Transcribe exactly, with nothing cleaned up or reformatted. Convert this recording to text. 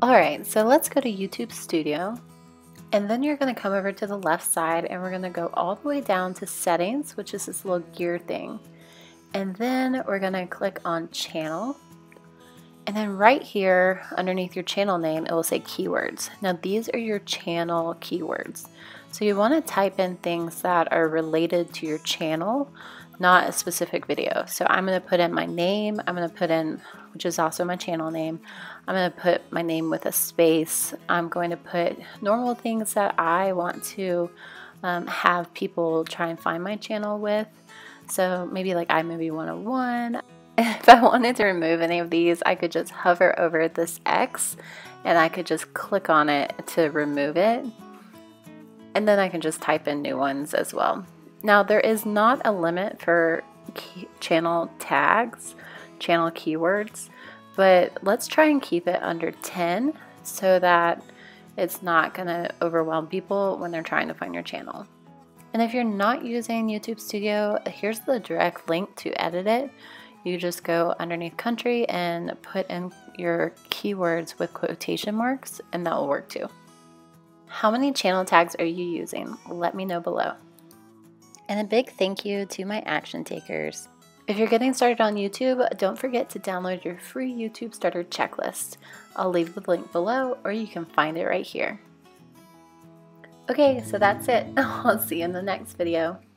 Alright, so let's go to YouTube Studio, and then you're going to come over to the left side and we're going to go all the way down to settings, which is this little gear thing. And then we're going to click on channel. And then right here underneath your channel name, it will say keywords. Now these are your channel keywords. So you want to type in things that are related to your channel, not a specific video. So I'm going to put in my name, I'm going to put in, which is also my channel name, I'm going to put my name with a space, I'm going to put normal things that I want to um, have people try and find my channel with. So maybe like iMovie one oh one. If I wanted to remove any of these, I could just hover over this X and I could just click on it to remove it. And then I can just type in new ones as well. Now there is not a limit for key channel tags, channel keywords, but let's try and keep it under ten so that it's not going to overwhelm people when they're trying to find your channel. And if you're not using YouTube Studio, here's the direct link to edit it. You just go underneath country and put in your keywords with quotation marks, and that will work too. How many channel tags are you using? Let me know below. And a big thank you to my action takers. If you're getting started on YouTube, don't forget to download your free YouTube starter checklist. I'll leave the link below, or you can find it right here. Okay, so that's it. I'll see you in the next video.